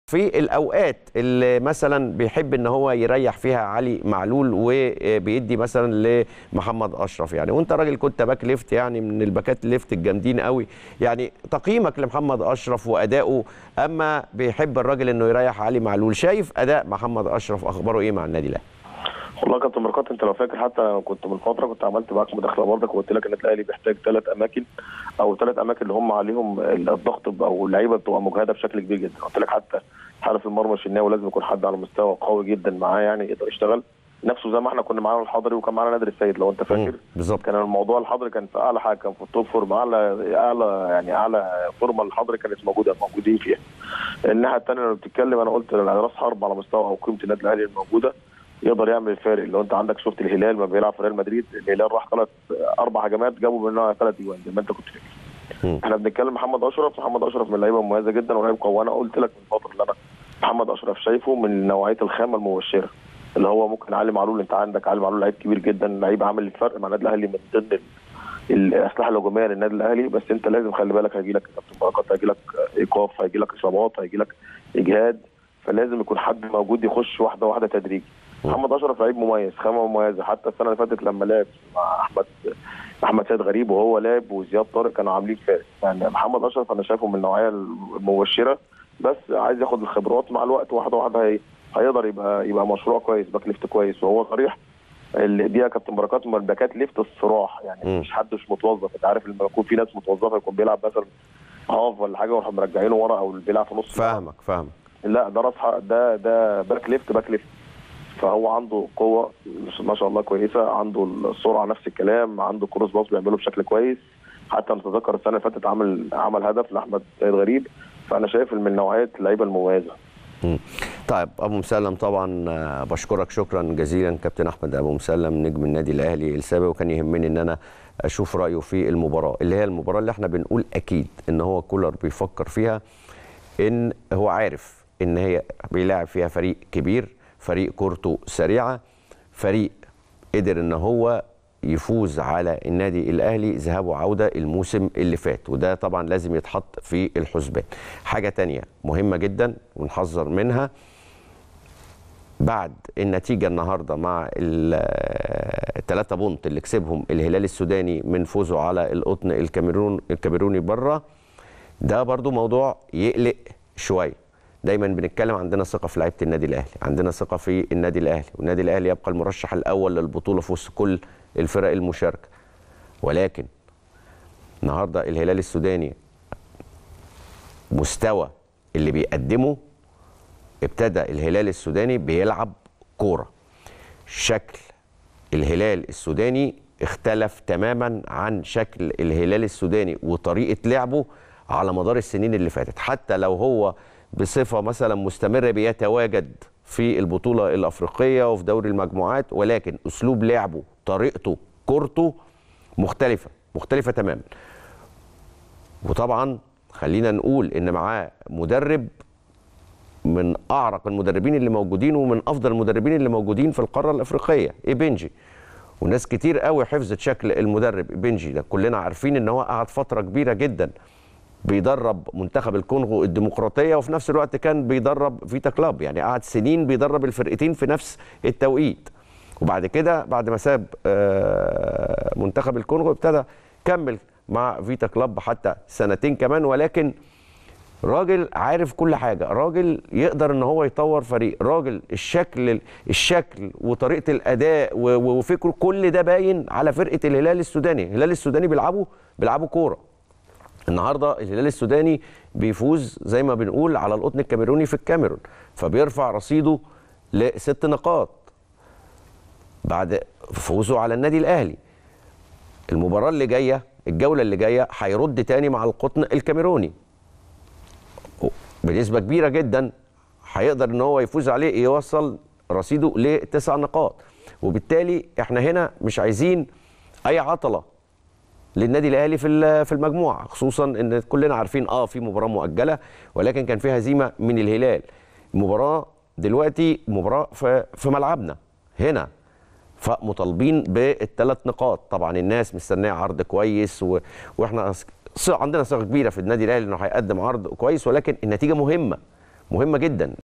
في الاوقات اللي مثلا بيحب ان هو يريح فيها علي معلول وبيدي مثلا لمحمد اشرف يعني، وانت راجل كنت باك ليفت يعني من الباكات ليفت الجامدين قوي، يعني تقييمك لمحمد اشرف وادائه، اما بيحب الراجل انه يريح علي معلول، شايف اداء محمد اشرف اخباره ايه مع النادي الاهلي؟ والله يا كابتن بركات، انت لو فاكر حتى كنت من فتره كنت عملت معاك مداخله برضك وقلت لك ان الاهلي بيحتاج 3 اماكن او 3 اماكن اللي هم عليهم الضغط او اللعيبه بتبقى مجهده بشكل كبير جدا. قلت لك حتى حارس المرمى الشناوي لازم يكون حد على مستوى قوي جدا معاه، يعني يقدر يشتغل نفسه زي ما احنا كنا معانا الحضري وكان معانا نادر السيد لو انت فاكر. بالظبط. كان الموضوع الحضري كان في اعلى حاجه، كان في التوب فورم، اعلى فورمه الحضري كانت موجودين فيها. الناحيه الثانيه لو بتتكلم انا قلت راس حرب على مستوى او قيمه النادي الاهلي الموجوده يقدر يعمل الفارق. لو انت عندك شفت الهلال ما بيلعب في ريال مدريد، الهلال راح 4 هجمات جابوا منها 3 اجوان زي ما انت كنت فاكر. احنا بنتكلم محمد اشرف من اللعيبه مميزه جدا ولاعيب قوي. وانا قلت لك من فتره ان انا محمد اشرف شايفه من نوعيه الخامه المبشره اللي هو ممكن علي معلول. انت عندك علي معلول لعيب كبير جدا، لعيب عامل الفرق مع النادي الاهلي من ضمن الاسلحه الهجوميه للنادي الاهلي. بس انت لازم خلي بالك هيجي لك كابتن بركات، هيجي لك ايقاف، هيجي لك اصابات، هيجي لك اجهاد، فلازم يكون حد موجود يخش واحده واحده تدريجي. محمد اشرف لعيب مميز، خامه مميزه. حتى السنه اللي فاتت لما لعب مع احمد سيد غريب وهو لعب وزياد طارق كانوا عاملين فارق. يعني محمد اشرف انا شايفه من النوعيه المبشره، بس عايز ياخد الخبرات مع الوقت واحده واحده هيقدر يبقى مشروع كويس، باك ليفت كويس. وهو صريح دي يا كابتن بركات من الباكات ليفت الصراح، يعني مش حد مش متوظف. انت عارف لما يكون في ناس متوظفه يكون بيلعب مثلا هاف ولا حاجه ونروح مرجعينه ورا او بيلعب في نص. فاهمك. لا ده راس ده باك ليفت فهو عنده قوه ما شاء الله كويسه، عنده السرعه نفس الكلام، عنده كروس باص بيعمله بشكل كويس. حتى نتذكر السنه اللي فاتت عمل هدف لاحمد سيد غريب. فانا شايف من نوعيه اللعيبه المميزه. طيب ابو مسلم طبعا بشكرك شكرا جزيلا كابتن احمد ابو مسلم نجم النادي الاهلي السابق، وكان يهمني ان انا اشوف رايه في المباراه اللي هي المباراه اللي احنا بنقول اكيد ان هو كولر بيفكر فيها، ان هو عارف ان هي بيلاعب فيها فريق كبير، فريق كورته سريعه، فريق قدر ان هو يفوز على النادي الاهلي ذهاب وعوده الموسم اللي فات، وده طبعا لازم يتحط في الحسبان. حاجه تانية مهمه جدا ونحذر منها، بعد النتيجه النهارده مع ال3 بونت اللي كسبهم الهلال السوداني من فوزه على القطن الكاميروني بره، ده برضو موضوع يقلق شويه. دايما بنتكلم عندنا ثقه في لعيبه النادي الاهلي، عندنا ثقه في النادي الاهلي، والنادي الاهلي يبقى المرشح الاول للبطوله في وسط كل الفرق المشاركه. ولكن النهارده الهلال السوداني مستوى اللي بيقدمه، ابتدى الهلال السوداني بيلعب كوره. شكل الهلال السوداني اختلف تماما عن شكل الهلال السوداني وطريقه لعبه على مدار السنين اللي فاتت. حتى لو هو بصفه مثلا مستمره بيتواجد في البطوله الافريقيه وفي دوري المجموعات، ولكن اسلوب لعبه، طريقته، كورته مختلفه تماما. وطبعا خلينا نقول ان معاه مدرب من اعرق المدربين اللي موجودين ومن افضل المدربين اللي موجودين في القاره الافريقيه، إيبنجي. وناس كتير قوي حفظت شكل المدرب إيبنجي ده، كلنا عارفين ان هو قعد فتره كبيره جدا بيدرب منتخب الكونغو الديمقراطيه، وفي نفس الوقت كان بيدرب فيتا كلاب، يعني قعد سنين بيدرب الفرقتين في نفس التوقيت. وبعد كده بعد ما ساب منتخب الكونغو ابتدى كمل مع فيتا كلاب حتى 2 كمان. ولكن راجل عارف كل حاجه، راجل يقدر ان هو يطور فريق، راجل الشكل وطريقه الاداء وفكره كل ده باين على فرقه الهلال السوداني. الهلال السوداني بيلعبوا كوره. النهارده الهلال السوداني بيفوز زي ما بنقول على القطن الكاميروني في الكاميرون، فبيرفع رصيده ل6 نقاط بعد فوزه على النادي الاهلي. المباراه اللي جايه، الجوله اللي جايه، هيرد تاني مع القطن الكاميروني بنسبه كبيره جدا، هيقدر ان هو يفوز عليه يوصل رصيده ل9 نقاط. وبالتالي احنا هنا مش عايزين اي عطله للنادي الاهلي في المجموعه، خصوصا ان كلنا عارفين في مباراه مؤجله، ولكن كان فيها هزيمه من الهلال. المباراه دلوقتي مباراه في ملعبنا هنا، فمطالبين ب3 نقاط. طبعا الناس مستنيه عرض كويس واحنا عندنا ثقه كبيره في النادي الاهلي انه هيقدم عرض كويس، ولكن النتيجه مهمه مهمه جدا.